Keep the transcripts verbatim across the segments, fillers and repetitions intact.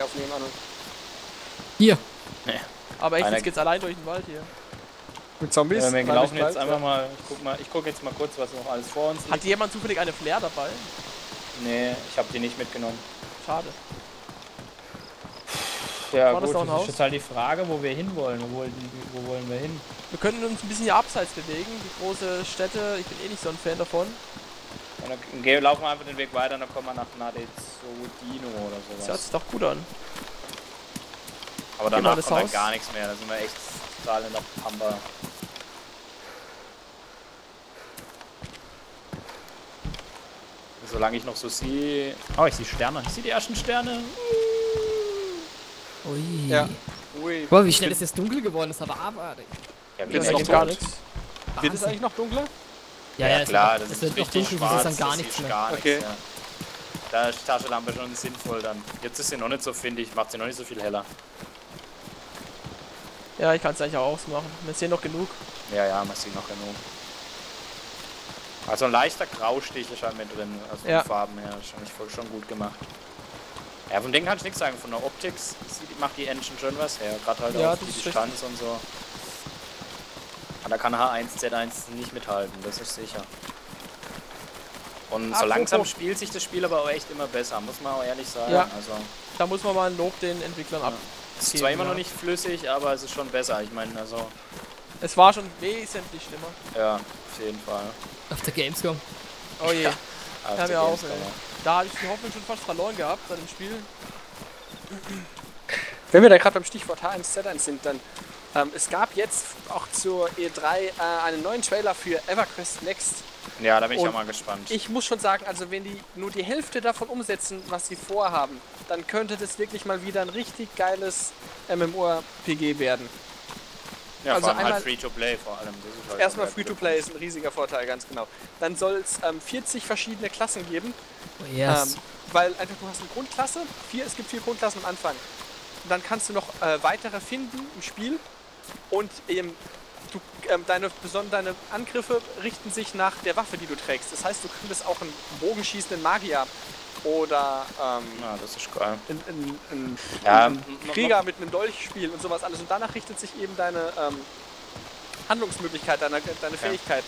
aufnehmen, Arnold. Hier. Nee. Aber echt, Einer- jetzt geht's allein durch den Wald hier. Mit Zombies? Ja, wir Nein, laufen nicht jetzt bald, einfach ja. mal, ich guck mal, ich guck jetzt mal kurz, was noch alles vor uns liegt. Hat jemand zufällig eine Flair dabei? Nee, ich habe die nicht mitgenommen. Schade. Ja War das gut, noch ein das ist Haus? jetzt halt die Frage, wo wir hinwollen. Wo wollen, wo wollen wir hin? Wir könnten uns ein bisschen hier abseits bewegen. Die große Städte, ich bin eh nicht so ein Fan davon. Und dann gehen, laufen wir einfach den Weg weiter und dann kommen wir nach Nadezodino oder Das hört sowas. sich doch gut an. Aber Geh mal danach das kommt dann Haus. gar nichts mehr, da sind wir echt total in der Pampa. Solange ich noch so sehe... Oh, ich sehe Sterne. Ich sehe die ersten Sterne. Ui. Ja. Ui. Boah, wie schnell ist jetzt dunkel geworden, ist aber abartig. Ja, Jetzt Das noch ergibt gar tot. nichts. Wird es eigentlich noch dunkler? Ja, Ja, ja, klar, es das wird, es ist wird noch richtig dunkel, das ist schwarz, dann gar das nichts ist mehr. gar Okay. nichts, ja. Da ist die Taschenlampe schon sinnvoll dann. Jetzt ist sie noch nicht so, finde ich, macht sie noch nicht so viel heller. Ja, ich kann es eigentlich auch ausmachen. Wir sehen noch genug. Ja, ja, man sieht noch genug. Also ein leichter Graustich ist halt mit drin, also von Ja. den Farben her, ist schon, voll schon gut gemacht. Ja, vom Ding kann ich nichts sagen, von der Optik sieht, macht die Engine schon was her, gerade halt Ja, auch das die ist Distanz und so. Und da kann H eins Z eins nicht mithalten, das ist sicher. Und so Apropos- langsam spielt sich das Spiel aber auch echt immer besser, muss man auch ehrlich sagen. Ja. Also, Da muss man mal ein Lob den Entwicklern ab. es ist Okay, zwar immer ja. noch nicht flüssig, aber es ist schon besser. Ich meine, also, Es war schon wesentlich schlimmer. ja, auf jeden Fall. Auf der Gamescom. Oh je. Ja. Ja, Auf der mir auch, Gamescom, ey. ja. Da habe ich die Hoffnung schon fast verloren gehabt an dem Spiel. Wenn wir da gerade beim Stichwort H eins Z eins sind, dann ähm, es gab jetzt auch zur E drei äh, einen neuen Trailer für EverQuest Next. Ja, da bin ich Und auch mal gespannt. Ich muss schon sagen, also wenn die nur die Hälfte davon umsetzen, was sie vorhaben, dann könnte das wirklich mal wieder ein richtig geiles MMORPG werden. ja, also vor allem einmal- halt Free-to-Play vor allem. Das ist halt Erstmal der Free-to-Play ist ein riesiger Vorteil, ganz genau. Dann soll es ähm, vierzig verschiedene Klassen geben, Oh, yes. ähm, weil einfach du hast eine Grundklasse, vier, es gibt vier Grundklassen am Anfang. Und dann kannst du noch äh, weitere finden im Spiel und ähm, du, ähm, deine, beson- deine Angriffe richten sich nach der Waffe, die du trägst. Das heißt, du könntest auch einen bogenschießenden Magier oder ähm, Ja, das ist geil. einen, einen, einen, Ja, einen Krieger mit einem Dolch spielen und sowas alles. Und danach richtet sich eben deine ähm, Handlungsmöglichkeit, deine, deine Okay. Fähigkeiten.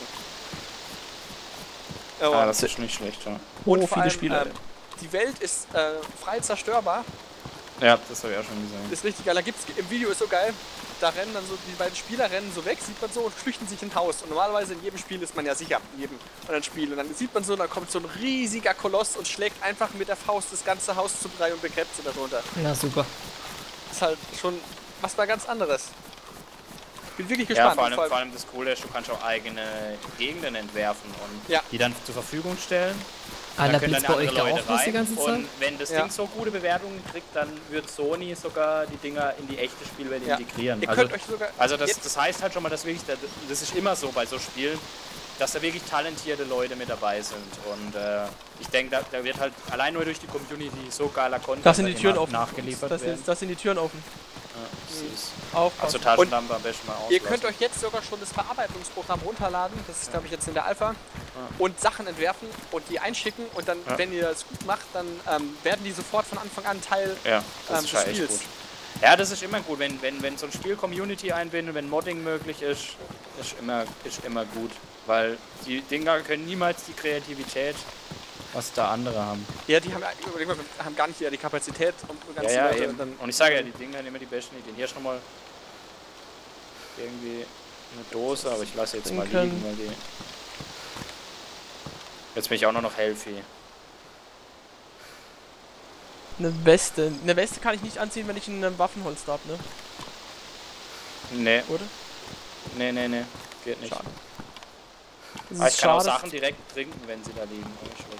Ja, Und- das ist nicht schlecht, ja. und Oh, vor viele allem, Spiele. ähm, die Welt ist äh, frei zerstörbar. Ja, das habe ich auch schon gesehen. Ist richtig geil. Da gibt's, im Video ist so geil, da rennen dann so, die beiden Spieler rennen so weg, sieht man so, und flüchten sich in ein Haus. Und normalerweise in jedem Spiel ist man ja sicher, in jedem anderen Spiel. Und dann sieht man so, da kommt so ein riesiger Koloss und schlägt einfach mit der Faust das ganze Haus zu Brei und begräbt sie darunter. Na super. Ist halt schon was mal ganz anderes. Bin wirklich Ja, gespannt. vor allem, Vor allem- vor allem das Coole ist, du kannst auch eigene Gegenden entwerfen und Ja. die dann zur Verfügung stellen. Einer Da können blitzt dann bei euch andere da Leute auch was die rein. ganze Zeit? Und wenn das Ja. Ding so gute Bewertungen kriegt, dann wird Sony sogar die Dinger in die echte Spielwelt Ja. integrieren. Ihr Also, könnt euch sogar also das, jetzt- das heißt halt schon mal, dass wirklich, das ist immer so bei so Spielen, dass da wirklich talentierte Leute mit dabei sind. Und äh, ich denke, da, da wird halt allein nur durch die Community so geiler Content Da sind die immer Türen offen. nachgeliefert Das werden. sind, das sind die Türen offen. Ja, süß. Aufpassen. Also Taschenlampe am besten mal auslassen. Ihr könnt euch jetzt sogar schon das Verarbeitungsprogramm runterladen, das ist glaube ich jetzt in der Alpha, und Sachen entwerfen und die einschicken und dann, Ja. wenn ihr das gut macht, dann ähm, werden die sofort von Anfang an Teil Ja, das ähm, ist des ja echt Spiels. gut. Ja, das ist immer gut, wenn, wenn, wenn so ein Spiel Community einbindet, wenn Modding möglich ist, ist immer, ist immer gut. Weil die Dinger können niemals die Kreativität, was da andere haben. Ja, die haben, überleg mal, wir haben gar nicht wieder die Kapazität, um Ja, ganze ja, Leute eben. dann. Und ich sage ja, die Dinger haben immer die besten Ideen. Hier ist nochmal irgendwie eine Dose, aber ich lasse jetzt mal Trinken. liegen, weil die... Jetzt bin ich auch nur noch healthy. Eine Weste. Eine Weste kann ich nicht anziehen, wenn ich ein Waffenholster habe, ne? Nee, Oder? nee, nee, nee, geht nicht. Schade. Das Aber ist ich kann auch schade. Sachen direkt trinken, wenn sie da liegen. Oh, schlecht.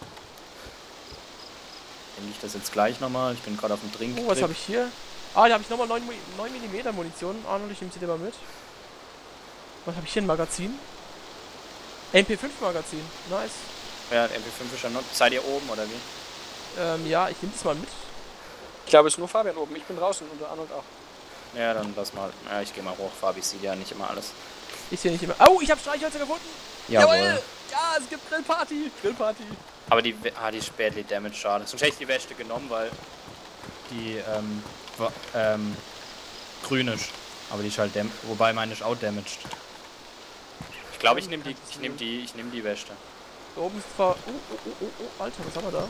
Dann liegt das jetzt gleich nochmal. Ich bin gerade auf dem Trink. Oh, was habe ich hier? Ah, da habe ich nochmal neun Millimeter Munition. Arnold, ich nehme sie dir mal mit. Was habe ich hier? Ein Magazin? M P fünf Magazin. Nice. Ja, M P fünf ist ja noch. Seid ihr oben oder wie? Ähm, ja, ich nehme das mal mit. Ich glaube, es ist nur Fabian oben, ich bin draußen und der Arnold auch. Ja, dann lass mal. Ja, ich gehe mal hoch. Fabi sieht ja nicht immer alles. Ich sehe nicht immer. Oh, ich habe Streichhölzer gefunden! Ja, es gibt Grillparty! Grillparty! Aber die, ah, die Spätli Damage schade. Sonst hätte ich die Weste genommen, weil die ähm, wa- ähm, grün ist. Aber die ist halt dam wobei meine ist auch damaged. Ich glaube, ich nehme die, ich nehme die, ich nehme die Wäsche. Da oben ist zwar... Oh, oh, oh, oh, oh, Alter, was haben wir da?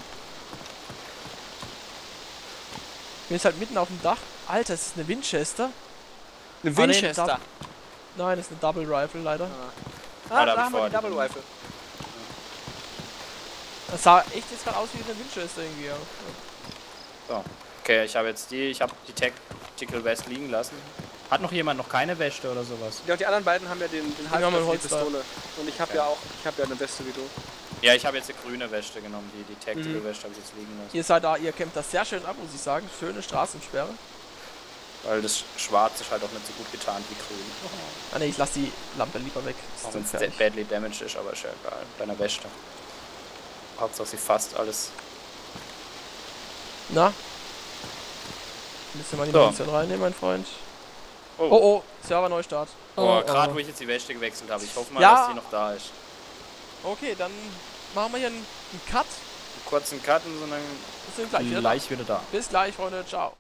Bin jetzt halt mitten auf dem Dach. Alter, das ist eine Winchester. Eine Ah, nee, Winchester. eine Nein, das ist eine Double Rifle, leider. Ah, Ah, da da hab ich haben wir die vorher die Double Rifle. Das sah echt jetzt gerade aus wie eine Winchester irgendwie, ja. So. Okay, ich habe jetzt die, ich habe die Tactical Vest liegen lassen. Hat noch jemand noch keine Weste oder sowas? Ja, und die anderen beiden haben ja den, den haben einen Halbschuss, die Holster. Pistole. Und ich habe Okay. ja auch, ich habe ja eine Weste wie du. Ja, ich habe jetzt eine grüne Weste genommen, die, die Tactical Mhm. Weste habe ich jetzt liegen lassen. Ihr seid da, ihr kämpft das sehr schön ab, muss ich sagen. Schöne Straßensperre. Weil das Schwarz ist halt auch nicht so gut getarnt wie grün. Ah ne, ich lass die Lampe lieber weg. Das Auch ist wenn zu es gefährlich. badly damaged ist, aber ist ja egal. Bei einer Weste. Hauptsache sie fasst alles. Na? Müssen wir mal die So. Munition reinnehmen, mein Freund. Oh, Oh oh, Server Neustart. oh, Oh, gerade oh. wo ich jetzt die Weste gewechselt habe. Ich hoffe mal, Ja. dass die noch da ist. Okay, dann machen wir hier einen, einen Cut. Einen kurzen Cut und so dann Wir sind gleich wieder da. gleich wieder da. Bis gleich, Freunde. Ciao.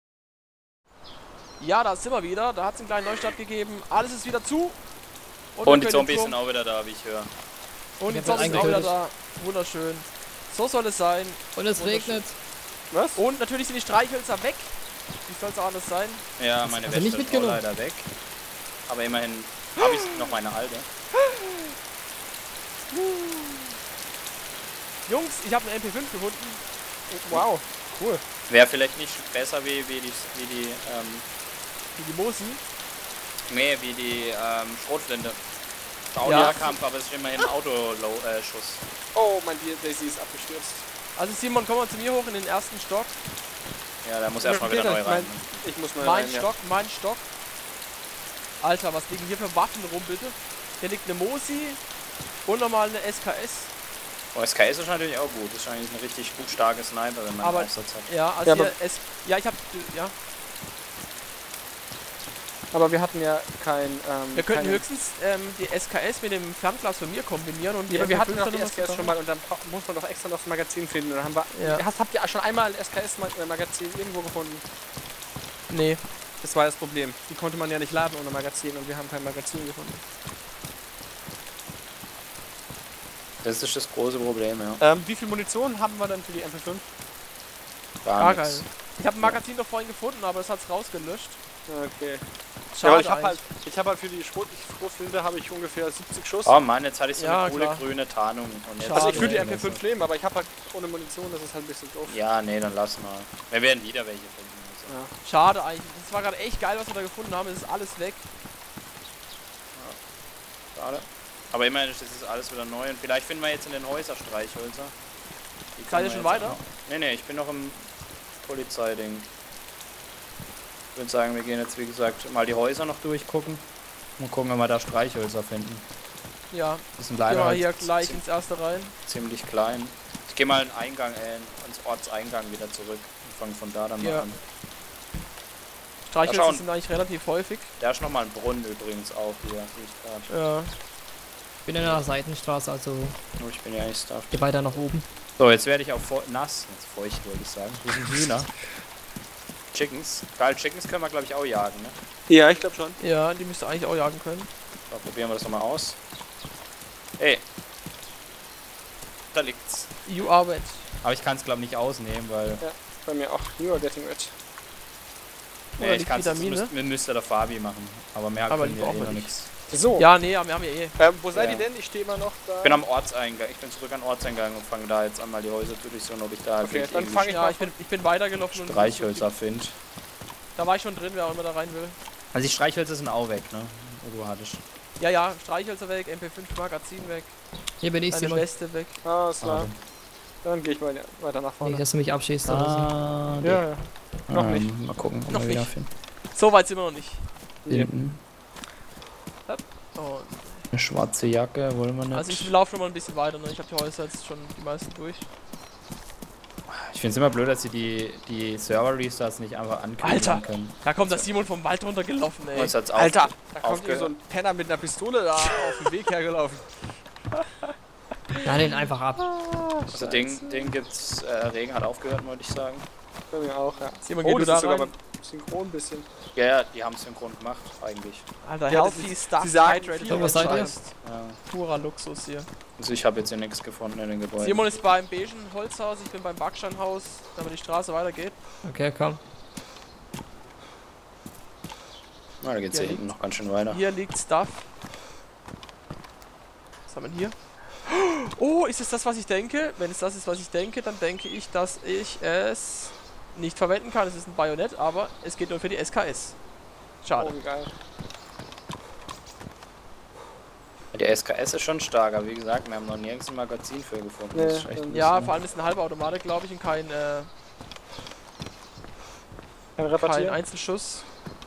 Ja, da sind wir wieder. Da hat es einen kleinen Neustart gegeben. Alles ist wieder zu. wir Und die können den Zombies Turm- sind auch wieder da, wie ich höre. Und die Ich hab Zombies sind auch wieder eingetötet. da. Wunderschön. So soll es sein. Und es Wunderschön. regnet. Was? Und natürlich sind die Streichhölzer weg. Wie soll es auch anders sein? Ja, meine hast Weste du nicht ist auch mitgenommen? leider weg. Aber immerhin habe ich noch meine alte. Jungs, ich habe eine M P fünf gefunden. Wow, cool. Wäre vielleicht nicht besser wie, wie die, wie die, ähm, Wie die Mosi. nee, wie die, ähm, Schrotflinte. Auch Ja. ja. Kampf, aber es ist immerhin ein Autoschuss. Oh, mein Daisy ist abgestürzt. Also Simon, komm mal zu mir hoch in den ersten Stock. Ja, da muss erstmal wieder Peter, neu ich rein. Ich muss mal Mein rein, ja. Stock, mein Stock. Alter, was liegen hier für Waffen rum, bitte? Hier liegt eine Mosi und nochmal eine S K S. Oh, S K S ist natürlich auch gut. Das ist eigentlich eine richtig gut starke Sniper, wenn man Aber- einen Aufsatz hat. Ja, also Ja, hier aber- S. Ja, ich hab. Ja. Aber wir hatten ja kein. Ähm, Wir könnten keine, höchstens ähm, die S K S mit dem Fernglas von mir kombinieren und die Ja, aber wir M P hatten fünf doch die dann S K S noch schon mal und dann bra- muss man doch extra noch das Magazin finden. Und dann haben wir. Ja. Hast, habt ihr schon einmal ein S K S-Magazin irgendwo gefunden? Nee. Das war das Problem. Die konnte man ja nicht laden ohne Magazin und wir haben kein Magazin gefunden. Das ist das große Problem, ja. Ähm, wie viel Munition haben wir denn für die M P fünf? Gar Gar nichts. geil. Ich habe ein Magazin doch vorhin gefunden, aber es hat's rausgelöscht. Okay. Ja, Schade aber ich habe halt, eigentlich. ich hab halt für die Schrot- Schrotflinte habe ich ungefähr siebzig Schuss. Oh Mann, jetzt hatte ich so Ja, eine coole klar. grüne Tarnung. Und jetzt also ich schade. würde die M Ja, P fünf nehmen, aber ich habe halt ohne Munition, das ist halt ein bisschen doof. Ja, nee, dann lass mal. Wir werden wieder welche finden. Also. Ja. Schade eigentlich. Das war gerade echt geil, was wir da gefunden haben. Es ist alles weg. Schade. Aber immerhin ist das alles wieder neu. Und vielleicht finden wir jetzt in den Häusern Streichhölzer. Die Seid können ihr wir schon jetzt weiter? auch noch- Nee, nee, ich bin noch im Polizeiding. Ich würde sagen, wir gehen jetzt wie gesagt mal die Häuser noch durchgucken. Und gucken, wenn wir da Streichhölzer finden. Ja. Die sind Gehen leider wir halt hier gleich zi- ins erste rein. ziemlich klein. Ich gehe mal in den Eingang, äh, ins Ortseingang wieder zurück und fange von da dann mal Ja. an. Streichhölzer schauen. sind eigentlich relativ häufig. Da ist nochmal ein Brunnen übrigens auch hier, sehe ich gerade. Ja. Ich bin in einer Seitenstraße, also Oh, ich bin ja eigentlich da. geh weiter nach oben. So, jetzt werde ich auch feu- nass. Jetzt feucht, wollte ich sagen. Hier sind Hühner. Chickens. Geil, Chickens können wir, glaube ich, auch jagen, ne? Ja, ich glaube schon. Ja, die müsste eigentlich auch jagen können. So, probieren wir das nochmal aus. Ey. Da liegt's. You are wet. Aber ich kann es, glaube ich, nicht ausnehmen, weil... Bei mir auch. You are getting rich. Oder Nee, ich liegt kann's, das Vitamine? müsst, müsste der Fabi machen. Aber mehr Aber können die wir eh brauchen wir noch nicht. nichts. So. Ja, nee, wir haben ja eh. Ähm, wo seid Ja. ihr denn? Ich stehe immer noch da. Ich bin am Ortseingang. Ich bin zurück an den Ortseingang und fange da jetzt an, mal die Häuser zu durchsuchen, ob ich da Okay, wirklich dann irgendwie fang ich Ja, mal ich bin, ich bin weitergelaufen und Streichhölzer finde. da war ich schon drin, wer auch immer da rein will. Also die Streichhölzer sind auch weg, ne? Wo du hattest. Ja, ja, Streichhölzer weg, M P fünf Magazin weg, Hier bin ich, meine Simon. Weste weg. Alles klar. Schade. Dann gehe ich mal weiter nach vorne. Nicht, dass du mich abschießt oder so. Ah, Ja, ja. noch ähm, nicht. Mal gucken, ob Noch wir nicht. wiederfinden. So weit sind wir noch nicht. Hinten. Und Eine schwarze Jacke, wollen wir nicht. also ich laufe schon mal ein bisschen weiter, ne? Ich habe die Häuser jetzt schon die meisten durch. Ich finde es immer blöd, dass sie die, die Server-Restarts nicht einfach ankündigen Alter! können. Da kommt der Simon vom Wald runtergelaufen, ey. Uns hat's auf- Alter, da kommt aufgehört. hier so ein Penner mit einer Pistole da auf den Weg hergelaufen. Nein, den einfach ab. Also Ding, Ding gibt's, äh, Regen hat aufgehört, wollte ich sagen. Bei mir auch, ja. Simon, Oh, geh du das da ist sogar rein. beim Synchron ein bisschen. Ja, ja, die haben es synchron gemacht, eigentlich. Alter, Ja, das healthy ist- stuff, sie sagen hydrated, viel, was seid ihr? Advanced. Ja. Purer Luxus hier. Also ich habe jetzt hier nichts gefunden in den Gebäuden. Simon ist beim beigen Holzhaus, ich bin beim Backsteinhaus, damit die Straße weitergeht. Okay, komm. Na, da geht's Hier hier hinten noch ganz schön weiter. Hier liegt Stuff. Was haben wir denn hier? Oh, ist es das, was ich denke? Wenn es das ist, was ich denke, dann denke ich, dass ich es nicht verwenden kann. Es ist ein Bajonett, aber es geht nur für die S K S. Schade. Oh, wie geil. Der S K S ist schon stark, aber wie gesagt, wir haben noch nirgends ein Magazin für gefunden. Nee, Das ist echt ein Ja, bisschen- vor allem ist es eine halbe Automatik, glaube ich, und kein, äh, Kein kein Reparieren. Einzelschuss.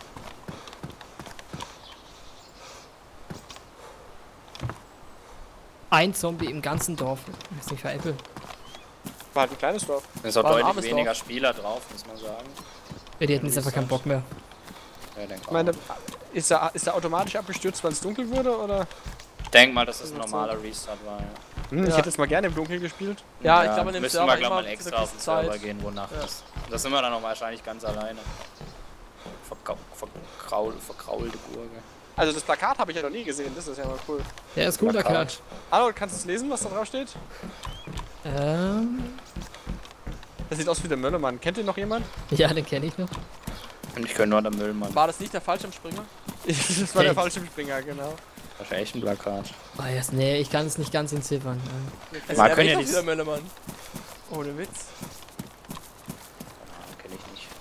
Ein Zombie im ganzen Dorf. Das ist nicht veräppeln. War halt ein kleines Dorf. Es ist auch War ein deutlich armes weniger Dorf. Spieler drauf, muss man sagen. Ja, die hätten jetzt einfach keinen Bock mehr. Ja, denk Ich meine, ist er, ist er automatisch abgestürzt, weil es dunkel wurde, oder? denk mal, dass das ein Das ist normaler Restart war. Ja, Hm, Ich Ja. hätte jetzt mal gerne im Dunkeln gespielt. Ja, ich glaube, in dem müssen Server wir, glaube immer mal zu extra einer auf den gewissen Server Zeit. gehen, wo Nacht Ja. ist. Da sind wir dann auch wahrscheinlich ganz alleine. Verkau verkraul verkraulte Gurke. Also das Plakat habe ich ja noch nie gesehen, das ist ja mal cool. Der ist gut, der Plakat. Klatsch. Hallo, kannst du es lesen, was da drauf steht? Ähm. Das sieht aus wie der Möllermann. Kennt ihr noch jemand? Ja, den kenne ich noch. Und ich könnte nur der Müllmann. War das nicht der Fallschirmspringer? Das war der Echt? Fallschirmspringer, genau. Das ist echt ein Plakat. Oh, yes, nee, ich kann es nicht ganz entziffern. Also Man der können Weg ja auf nicht- dieser Möllermann. Ohne Witz. Ah, kenn ich nicht.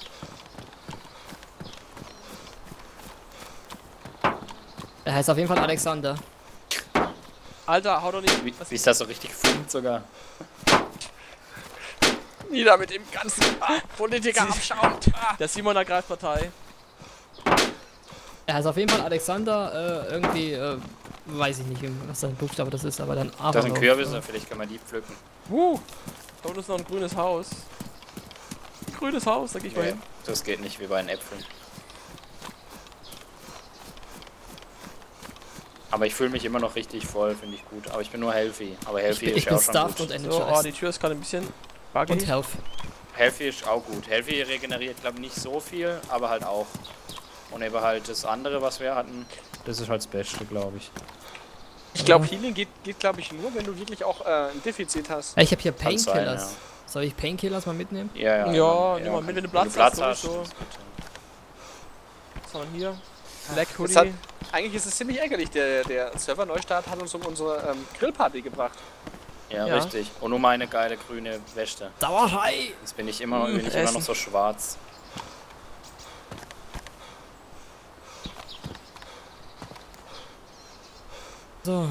Er heißt auf jeden Fall Alexander. Alter, hau doch nicht. Wie, Was wie ist das so richtig funkt sogar? Nieder mit dem ganzen ah, Politiker-Abschaum. Ah. Der Simon ergreift Partei. Er heißt auf jeden Fall Alexander, äh, irgendwie, äh, weiß ich nicht, was sein Buchstabe das ist, aber dann aber. Das sind Kürbisse, vielleicht kann man die pflücken. Uh, da unten ist noch ein grünes Haus. Ein grünes Haus, da geh ich mal Nee, hin. das geht nicht wie bei den Äpfeln. Aber ich fühle mich immer noch richtig voll, finde ich gut. Aber ich bin nur healthy. Aber Ich healthy bin, ist ich ja bin auch schon stuffed gut. und So, oh, energized. die Tür ist gerade ein bisschen buggy. Und Health. Healthy ist auch gut. Healthy regeneriert, glaube ich, nicht so viel, aber halt auch. Und eben halt das andere, was wir hatten, das ist halt das Beste, glaube ich. Ich glaube, Healing geht, geht glaube ich, nur, wenn du wirklich auch äh, ein Defizit hast. Ich habe hier Kann sein, Painkillers. Soll ich Painkillers mal mitnehmen? Ja, ja. Ja, wenn- nimm mal kann- mit, wenn du Platz hast, sowieso. ist gut, Was haben wir hier? Black Das Hoodie. hat, eigentlich ist es ziemlich ärgerlich. Der, der Server-Neustart hat uns um unsere ähm, Grillparty gebracht. ja. Ja, Ja. richtig. Und nur meine geile grüne Wäsche. Dauerhai! Jetzt bin ich immer, Mm, bin ich immer Essen. noch so schwarz. So,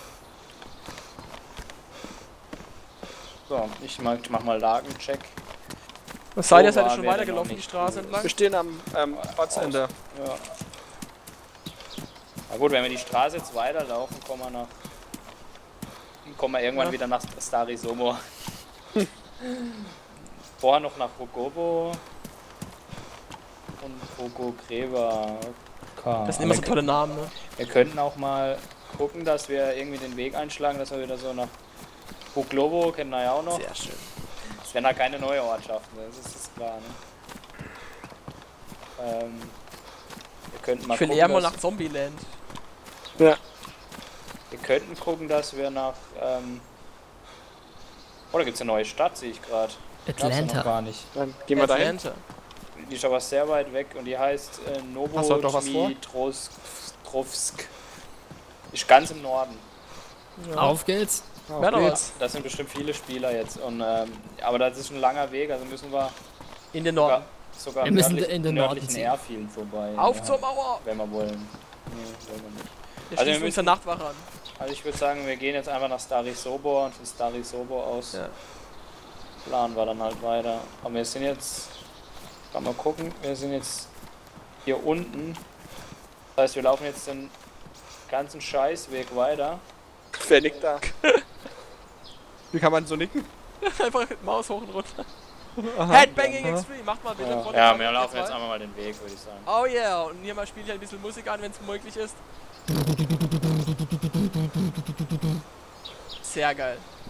So, ich mach, ich mach mal Lagencheck. Was seid ihr? Wo Seid ihr waren schon wir denn weitergelaufen noch die nicht? Straße entlang? Wir stehen am ähm, Ortsende. Ja. Na gut, wenn wir die Straße jetzt weiterlaufen, kommen wir nach. Kommen wir irgendwann Ja. wieder nach Stary Somo. Vorher noch nach Rogobo und Rogogreva. Das sind immer so tolle Namen, ne? Wir könnten auch mal gucken, dass wir irgendwie den Weg einschlagen, dass wir wieder so nach Roglobo kennen wir ja auch noch. Sehr schön. Es werden da keine neue Ortschaften, das ist klar, ne? Ähm, wir könnten mal Ich will gucken, eher mal dass- nach Zombieland. Ja. Wir könnten gucken, dass wir nach. Ähm oh, da gibt es eine neue Stadt, sehe ich gerade. Atlanta. gar nicht. Dann gehen wir dahin. Atlanta. Die ist aber sehr weit weg und die heißt äh, Hast du doch was vor? Novotmitrovsk. Ist ganz im Norden. Ja. Auf geht's. Auf Wer noch geht's. Das sind bestimmt viele Spieler jetzt. Und, ähm, aber das ist ein langer Weg, also müssen wir In den sogar, Norden. sogar Wir am müssen nördlich- in den Norden nördlichen ziehen. Airfield vorbei. Auf ja, zur Mauer! Wenn wir wollen. Nee, wollen wir nicht. Wir Also wir schließen uns der müssen- Nachtwache an. Also ich würde sagen, wir gehen jetzt einfach nach Stary Sobor und von Stary Sobor aus Ja. planen wir dann halt weiter. Aber wir sind jetzt, kann mal gucken, wir sind jetzt hier unten. Das heißt, wir laufen jetzt den ganzen Scheißweg weiter. Wer nickt da? Wie kann man so nicken? Einfach Maus hoch und runter. Aha. Headbanging Extreme, macht mal bitte. Ja, Foto ja von wir uns laufen zwei. jetzt einmal mal den Weg, würde ich sagen. Oh yeah, und hier mal spiele ich ein bisschen Musik an, wenn es möglich ist. Sehr geil.